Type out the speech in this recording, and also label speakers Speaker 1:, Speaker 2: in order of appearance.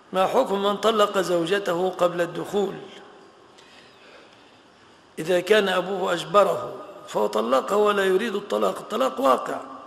Speaker 1: ما حكم من طلق زوجته قبل الدخول؟ إذا كان أبوه أجبره فهو طلقها ولا يريد الطلاق، الطلاق واقع.